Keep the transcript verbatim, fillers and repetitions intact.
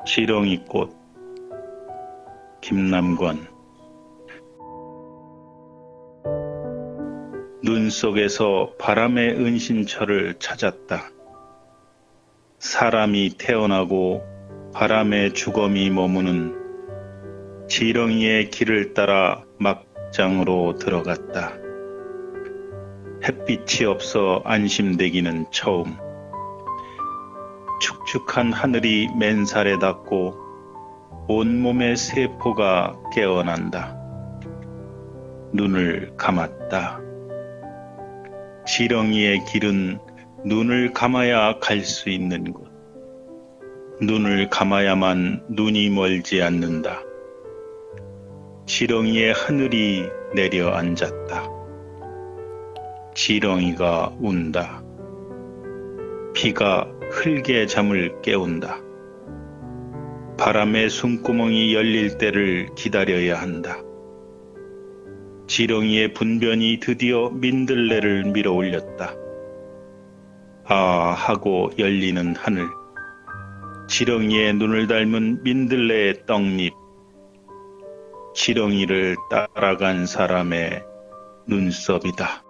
지렁이꽃. 김남권. 눈 속에서 바람의 은신처를 찾았다. 사람이 태어나고 바람의 주검이 머무는 지렁이의 길을 따라 막장으로 들어갔다. 햇빛이 없어 안심되기는 처음. 축축한 하늘이 맨살에 닿고 온몸의 세포가 깨어난다. 눈을 감았다. 지렁이의 길은 눈을 감아야 갈 수 있는 곳. 눈을 감아야만 눈이 멀지 않는다. 지렁이의 하늘이 내려앉았다. 지렁이가 운다. 비가 흙의 잠을 깨운다. 바람의 숨구멍이 열릴 때를 기다려야 한다. 지렁이의 분변이 드디어 민들레를 밀어 올렸다. 아 하고 열리는 하늘. 지렁이의 눈을 닮은 민들레의 떡잎. 지렁이를 따라간 사람의 눈썹이다.